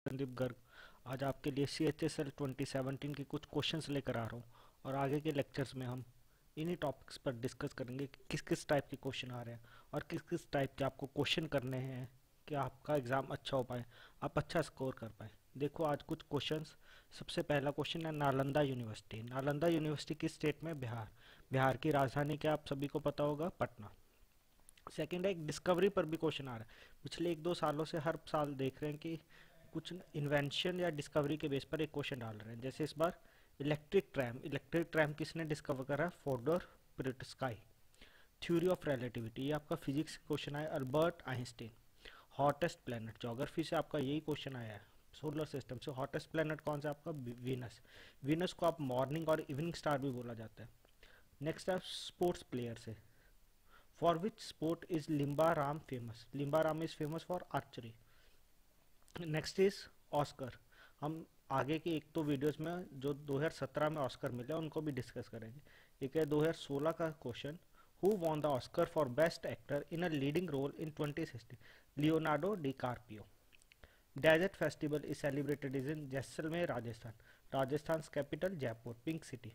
संदीप गर्ग आज आपके लिए CHSL 2017 के कुछ क्वेश्चंस लेकर आ रहा हूँ। और आगे के लेक्चर्स में हम इन्हीं टॉपिक्स पर डिस्कस करेंगे कि किस किस टाइप के क्वेश्चन आ रहे हैं और किस किस टाइप के आपको क्वेश्चन करने हैं कि आपका एग्ज़ाम अच्छा हो पाए, आप अच्छा स्कोर कर पाए। देखो आज कुछ क्वेश्चंस। सबसे पहला क्वेश्चन है नालंदा यूनिवर्सिटी। नालंदा यूनिवर्सिटी किस स्टेट में? बिहार। बिहार की राजधानी क्या आप सभी को पता होगा? पटना। सेकंड है, एक डिस्कवरी पर भी क्वेश्चन आ रहा है। पिछले 1-2 सालों से हर साल देख रहे हैं कि कुछ इन्वेंशन या डिस्कवरी के बेस पर एक क्वेश्चन डाल रहे हैं। जैसे इस बार इलेक्ट्रिक ट्रैम। इलेक्ट्रिक ट्रैम किसने डिस्कवर करा? Fyodor Pirotsky. Theory of relativity, ये आपका फिजिक्स क्वेश्चन आया, Albert Einstein. Hottest planet, geography से आपका यही क्वेश्चन आया है। सोलर सिस्टम से हॉटेस्ट प्लेनेट कौन सा? आपका वीनस। वीनस को आप मॉर्निंग और इवनिंग स्टार भी बोला जाता है। नेक्स्ट आप स्पोर्ट्स प्लेयर से, for which sport is Limbaram famous? Limbaram is famous for archery. Next is Oscar. हम आगे की एक तो वीडियोस में जो 2017 में ऑस्कर मिले उनको भी डिस्कस करेंगे। एक है 2016 का question, who won the Oscar for best actor in a leading role in 2016? Leonardo DiCaprio. Desert festival is celebrated is in Jaisalmer Rajasthan. Rajasthan capital Jaipur. Pink city.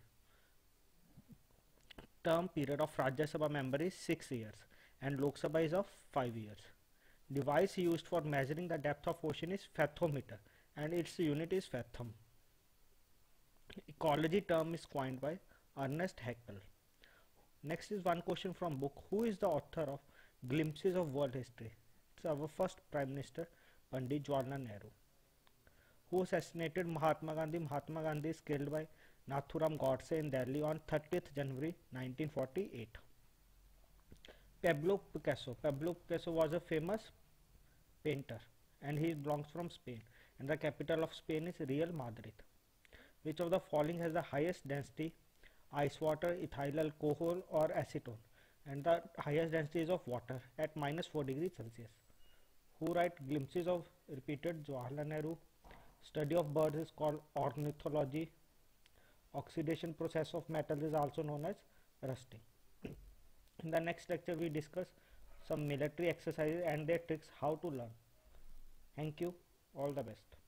Term period of Rajya Sabha member is 6 years and Lok Sabha is of 5 years. Device used for measuring the depth of ocean is fathometer and its unit is fathom. Ecology term is coined by Ernest Haeckel. Next is one question from book. Who is the author of Glimpses of World History? It's our first Prime Minister, Pandit Jawaharlal Nehru. Who assassinated Mahatma Gandhi? Mahatma Gandhi is killed by Nathuram Godse in Delhi on 30th January 1948. Pablo Picasso. Pablo Picasso was a famous painter and he belongs from Spain, and the capital of Spain is Real Madrid. Which of the following has the highest density? Ice water, ethyl alcohol or acetone, and the highest density is of water at -4 degrees Celsius. Who write Glimpses of? Repeated, Jawaharlal Nehru. Study of birds is called ornithology. Oxidation process of metals is also known as rusting. In the next lecture we discuss some military exercises and their tricks how to learn. Thank you. All the best.